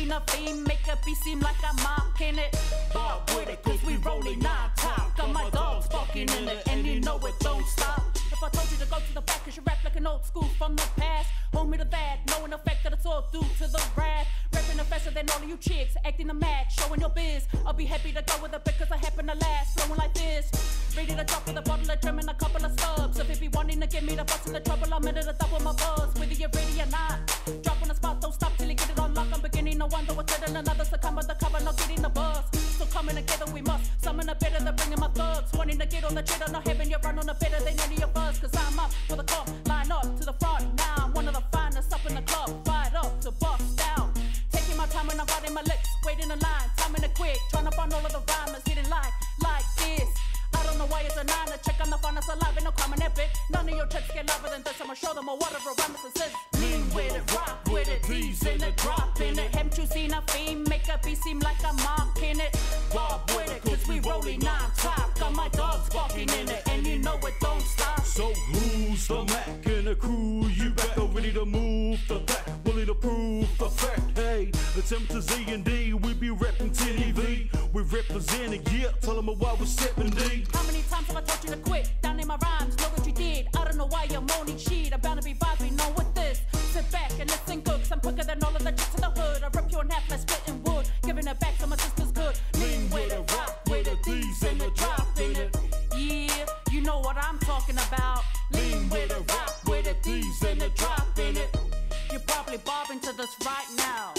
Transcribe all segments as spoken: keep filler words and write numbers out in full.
seen a fiend make a beat seem like I'm mocking it. Bob with it, cause we rolling non-top. Got my dogs fucking in it, and you know it don't stop. If I told you to go to the back, cause you rap like an old school from the past. Hold me to that, knowing the fact that it's all due to the wrath. Rapping faster than all of you chicks, acting a mad, showing your biz. I'll be happy to go with it because I happen to last, flowing like this. Ready to drop with a bottle of German, a couple of stubs. If it be wanting to get me to bust in the trouble, I'm in it to double my buzz. Whether you're ready or not, drop on the spot, don't stop till you get it on lock. I'm beginning to wonder what's better than others to come with the cover, not getting the buzz. So coming together we must, summon a better than bringing my thugs. Wanting to get on the cheddar, not having you run on the better than any of us. Cause I'm up for the call, line up to the front. Now I'm one of the finest up in the club, fired up to bust down. Taking my time when I'm writing my licks, waiting in line, timing it quick, trying to find all of the rhymers, hitting line like this. I don't know why it's a nine to check on the finest alive, ain't no crime in that bit. None of your tricks get louder than this, I'ma show them what a rhymes this is. Lean with it, rock with it, D's in it, drop in it. Haven't you seen a fiend make a beat seem like I'm mocking it? Bob with it, cause we rolling non-top. Got my dogs barking in it, and you know it don't stop. So who's the Mac and the crew? You back or ready to move the back, willing to prove the fact. Hey, it's M to Z and D, we be reppin' T V. We representing, yeah, tell them why we're stepping D. How many times have I told you to quit? Down in my rhymes, know what you did. I don't know why you're moaning shit. I'm bound to be vibing, know what this. Sit back and listen good, cause I'm quicker than all of the chicks in the hood. I rip you in half like splitting wood, giving it back to my sister's good. Lean with it, rock with it, D's in it, drop in it. Yeah, you know what I'm talking about. Lean with it, rock with it, D's in it, drop in it. You're probably bobbing to this right now.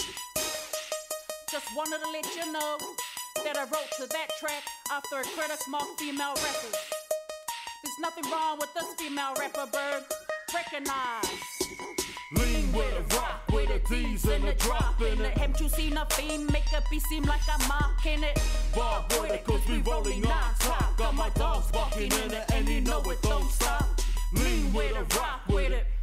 Just wanted to let you know that I wrote to that track after a critic mocked female rappers. There's nothing wrong with this female rapper, bird. Recognize. Lean with it, rock with it, D's in it, drop in it. Haven't you seen a fiend make a beat seem like I'm mocking it? Bob with it, cause we rolling non-stop. Got my dogs barking in it, and you know it don't stop. Lean with it, rock with it.